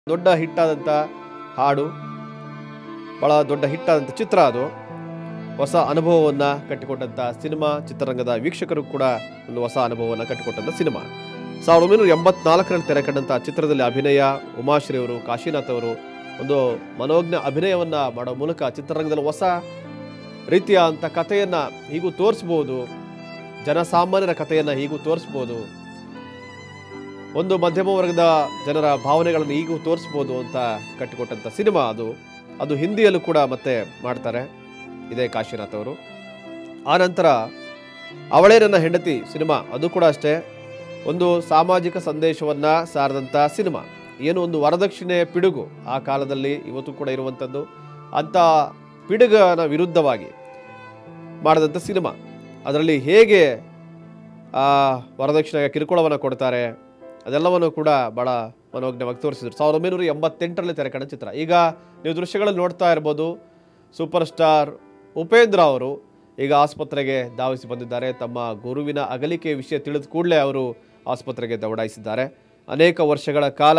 ದೊಡ್ಡ ಹಿಟ್ಟಾದಂಥ ಹಾಡು, ಭಾಳ ದೊಡ್ಡ ಹಿಟ್ಟಾದಂಥ ಚಿತ್ರ ಅದು. ಹೊಸ ಅನುಭವವನ್ನು ಕಟ್ಟಿಕೊಟ್ಟಂಥ ಸಿನಿಮಾ, ಚಿತ್ರರಂಗದ ವೀಕ್ಷಕರು ಕೂಡ ಒಂದು ಹೊಸ ಅನುಭವವನ್ನು ಕಟ್ಟಿಕೊಟ್ಟಂಥ ಸಿನಿಮಾ. 1984ರಲ್ಲಿ ತೆರೆ ಕಂಡಂಥ ಚಿತ್ರದಲ್ಲಿ ಅಭಿನಯ, ಉಮಾಶ್ರೀ ಅವರು, ಕಾಶಿನಾಥ್ ಅವರು ಒಂದು ಮನೋಜ್ಞ ಅಭಿನಯವನ್ನು ಮಾಡೋ ಮೂಲಕ ಚಿತ್ರರಂಗದಲ್ಲಿ ಹೊಸ ರೀತಿಯ ಅಂಥ ಕಥೆಯನ್ನು ಹೀಗೂ ತೋರಿಸ್ಬೋದು, ಜನಸಾಮಾನ್ಯರ ಕಥೆಯನ್ನು ಹೀಗೂ ತೋರಿಸ್ಬೋದು, ಒಂದು ಮಧ್ಯಮ ವರ್ಗದ ಜನರ ಭಾವನೆಗಳನ್ನು ಹೀಗೂ ತೋರಿಸ್ಬೋದು ಅಂತ ಕಟ್ಟಿಕೊಟ್ಟಂಥ ಸಿನಿಮಾ ಅದು ಹಿಂದಿಯಲ್ಲೂ ಕೂಡ ಮತ್ತೆ ಮಾಡ್ತಾರೆ ಇದೇ ಕಾಶಿನಾಥ್ ಅವರು. ಆನಂತರ ಅವಳೇ ನನ್ನ ಹೆಂಡತಿ ಸಿನಿಮಾ, ಅದು ಕೂಡ ಅಷ್ಟೇ ಒಂದು ಸಾಮಾಜಿಕ ಸಂದೇಶವನ್ನು ಸಾರಿದಂಥ ಸಿನಿಮಾ. ಏನು ಒಂದು ವರದಕ್ಷಿಣೆ ಪಿಡುಗು ಆ ಕಾಲದಲ್ಲಿ ಇವತ್ತು ಕೂಡ ಇರುವಂಥದ್ದು, ಅಂಥ ಪಿಡುಗನ ವಿರುದ್ಧವಾಗಿ ಮಾಡಿದಂಥ ಸಿನಿಮಾ. ಅದರಲ್ಲಿ ಹೇಗೆ ವರದಕ್ಷಿಣೆಗೆ ಕಿರುಕುಳವನ್ನು ಕೊಡ್ತಾರೆ ಅದೆಲ್ಲವನ್ನು ಕೂಡ ಭಾಳ ಮನೋಜ್ಞವಾಗಿ ತೋರಿಸಿದ್ರು. 1988ರಲ್ಲಿ ತೆರೆ ಕಂಡ ಚಿತ್ರ. ಈಗ ನೀವು ದೃಶ್ಯಗಳಲ್ಲಿ ನೋಡ್ತಾ ಇರ್ಬೋದು, ಸೂಪರ್ ಸ್ಟಾರ್ ಉಪೇಂದ್ರ ಅವರು ಈಗ ಆಸ್ಪತ್ರೆಗೆ ಧಾವಿಸಿ ಬಂದಿದ್ದಾರೆ. ತಮ್ಮ ಗುರುವಿನ ಅಗಲಿಕೆ ವಿಷಯ ತಿಳಿದ ಕೂಡಲೇ ಅವರು ಆಸ್ಪತ್ರೆಗೆ ದೌಡಾಯಿಸಿದ್ದಾರೆ. ಅನೇಕ ವರ್ಷಗಳ ಕಾಲ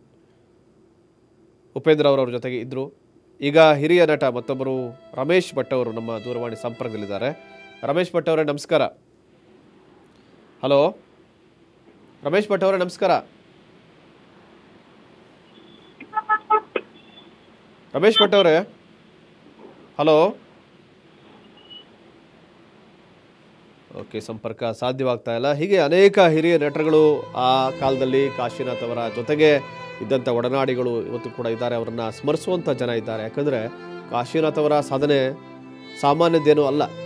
ಉಪೇಂದ್ರ ಅವರವ್ರ ಜೊತೆಗೆ ಇದ್ದರು. ಈಗ ಹಿರಿಯ ನಟ ಮತ್ತೊಬ್ಬರು ರಮೇಶ್ ಭಟ್ ಅವರು ನಮ್ಮ ದೂರವಾಣಿ ಸಂಪರ್ಕದಲ್ಲಿದ್ದಾರೆ. ರಮೇಶ್ ಭಟ್ ಅವರೇ ನಮಸ್ಕಾರ. ಹಲೋ ರಮೇಶ್ ಭಟ್ ಅವರೇ ನಮಸ್ಕಾರ. ರಮೇಶ್ ಭಟ್ ಅವರೇ ಹಲೋ. ಓಕೆ, ಸಂಪರ್ಕ ಸಾಧ್ಯವಾಗ್ತಾ ಇಲ್ಲ. ಹೀಗೆ ಅನೇಕ ಹಿರಿಯ ನಟರುಗಳು ಆ ಕಾಲದಲ್ಲಿ ಕಾಶಿನಾಥ್ ಅವರ ಜೊತೆಗೆ ಇದ್ದಂಥ ಒಡನಾಡಿಗಳು ಇವತ್ತು ಕೂಡ ಇದ್ದಾರೆ. ಅವರನ್ನು ಸ್ಮರಿಸುವಂಥ ಜನ ಇದ್ದಾರೆ. ಯಾಕಂದರೆ ಕಾಶಿನಾಥ್ ಅವರ ಸಾಧನೆ ಸಾಮಾನ್ಯದ್ದೇನೂ ಅಲ್ಲ.